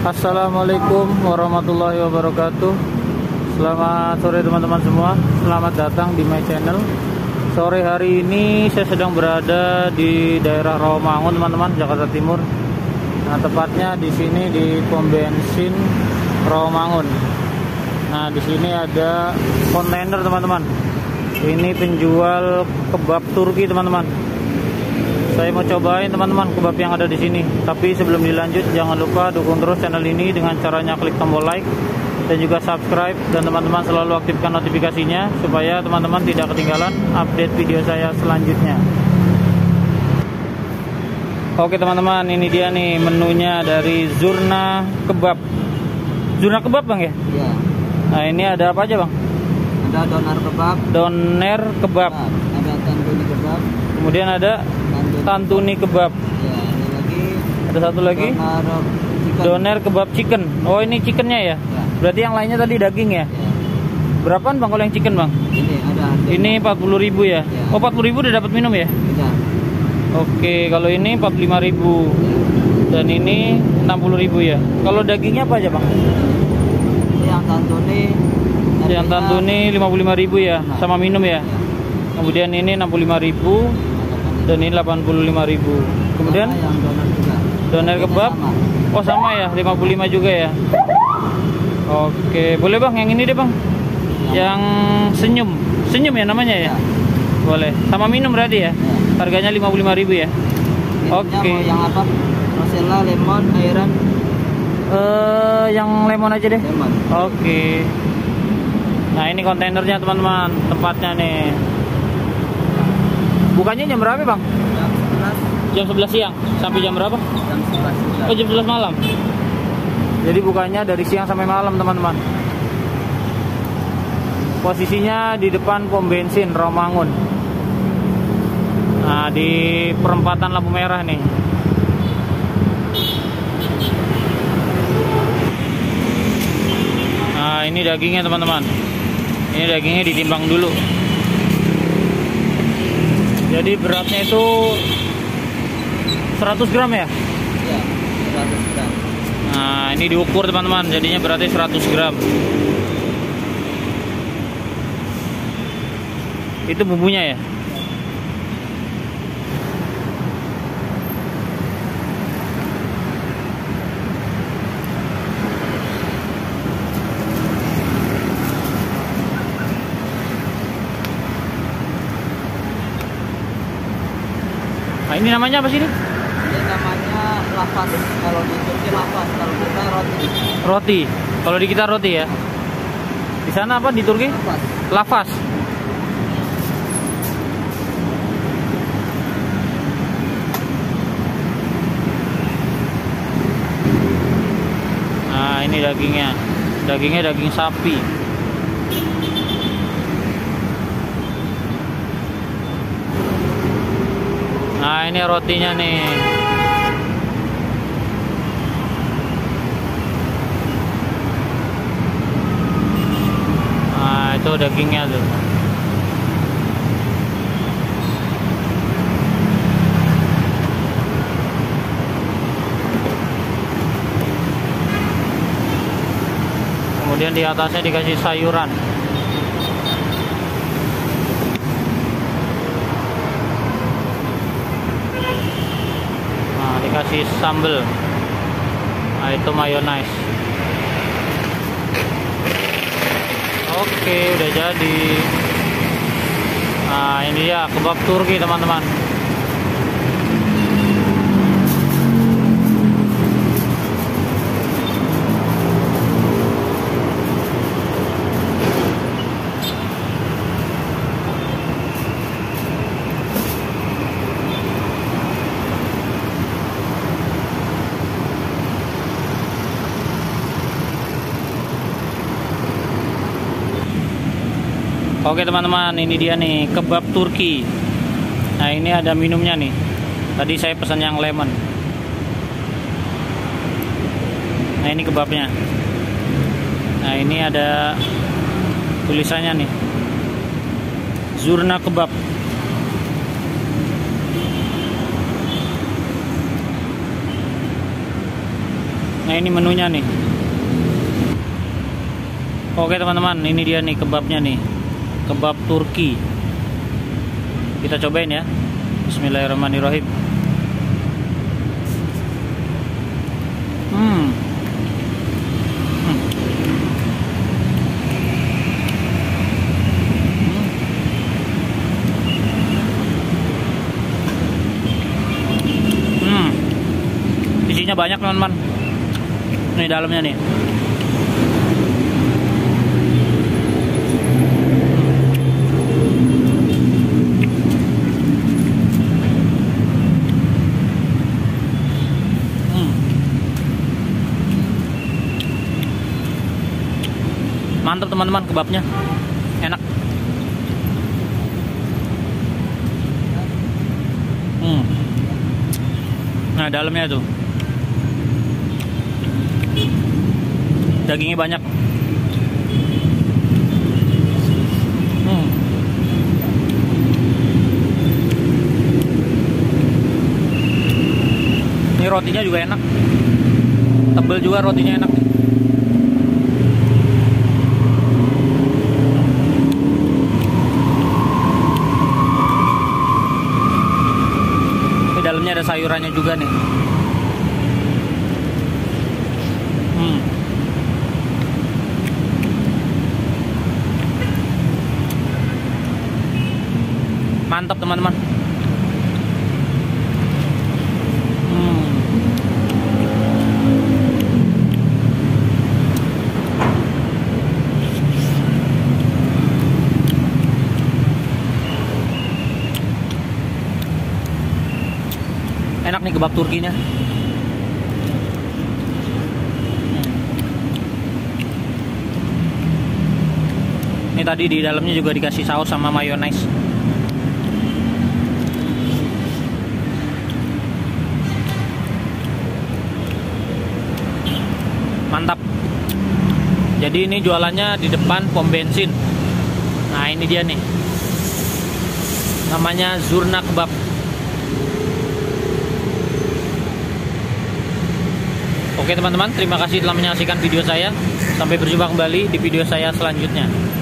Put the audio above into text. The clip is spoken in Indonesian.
Assalamualaikum warahmatullahi wabarakatuh. Selamat sore teman-teman semua. Selamat datang di my channel. Sore hari ini saya sedang berada di daerah Rawamangun, teman-teman, Jakarta Timur. Nah, tepatnya di sini di pom bensin Rawamangun. Nah, di sini ada kontainer, teman-teman. Ini penjual kebab Turki, teman-teman. Saya mau cobain, teman-teman, kebab yang ada di sini. Tapi sebelum dilanjut, jangan lupa dukung terus channel ini dengan caranya klik tombol like dan juga subscribe, dan teman-teman selalu aktifkan notifikasinya supaya teman-teman tidak ketinggalan update video saya selanjutnya. Oke teman-teman, ini dia nih menunya dari Zurna Kebab. Zurna Kebab, Bang, ya? Iya. Nah, ini ada apa aja, Bang? Ada doner kebab. Doner kebab. Ada tantuni kebab. Kemudian ada tantuni kebab. Ya, ada lagi. Ada satu lagi. Doner kebab chicken. Oh, ini chickennya ya? Ya. Berarti yang lainnya tadi daging ya? Ya. Berapaan, Bang, kalau yang chicken, Bang? Ini ada. Ini 40.000 ya? Ya. Oh, 40.000 udah dapat minum ya? Tidak. Oke, kalau ini 45.000 dan ini 60.000 ya. Kalau dagingnya apa aja, Bang? Ini yang tantuni. Yang tantuni 55.000 ya, sama minum ya. Kemudian ini 65.000 dan ini 85.000. Kemudian yang doner juga. doner kebab. Oh, sama ya, 55 juga ya. Oke, boleh, Bang, yang ini deh, Bang. Yang senyum. Senyum ya namanya ya? Boleh. Sama minum berarti ya? Harganya 55.000 ya. Oke. Yang apa? Rosella, lemon, airan. Yang lemon aja deh. Lemon. Oke. Nah, ini kontainernya, teman-teman. Tempatnya nih. Bukannya jam berapa, Bang? Jam 11. Jam 11 siang sampai jam berapa? Jam 11. Oh, jam 11 malam. Jadi bukannya dari siang sampai malam, teman-teman. Posisinya di depan pom bensin Rawamangun. Nah, di perempatan lampu merah nih. Nah, ini dagingnya, teman-teman. Ini dagingnya ditimbang dulu. Jadi beratnya itu 100 gram ya? Ya, 100 gram. Nah, ini diukur, teman-teman. Jadinya beratnya 100 gram. Itu bumbunya ya? Nah, ini namanya apa sih ini? Ini namanya lafas. Kalau di Turki lafas, kalau kita roti. Roti. Kalau di kita roti ya. Di sana apa di Turki? Lafas. Lafas. Nah, ini dagingnya. Dagingnya daging sapi. Nah, ini rotinya nih. Nah, itu dagingnya tuh. Kemudian di atasnya dikasih sayuran. Nah, dikasih sambal. Nah, itu mayonnaise. Oke, udah jadi. Nah, ini dia kebab Turki, teman-teman. Oke teman-teman, ini dia nih kebab Turki. Nah, ini ada minumnya nih. Tadi saya pesan yang lemon. Nah, ini kebabnya. Nah, ini ada tulisannya nih, Zurna Kebab. Nah ini menunya nih. Oke teman-teman, ini dia nih kebabnya nih. Kebab Turki. Kita cobain ya. Bismillahirrahmanirrahim. Isinya banyak teman-teman. Ini dalamnya nih. Mantap teman-teman, kebabnya enak. Nah dalamnya tuh dagingnya banyak. Ini rotinya juga enak, tebel juga rotinya enak. Ini dalamnya ada sayurannya juga nih. Mantap teman-teman. Enak nih kebab Turkinya. Ini tadi di dalamnya juga dikasih saus sama mayones. Mantap. Jadi ini jualannya di depan pom bensin. Nah ini dia nih, namanya Zurna Kebab. Oke teman-teman, terima kasih telah menyaksikan video saya. Sampai berjumpa kembali di video saya selanjutnya.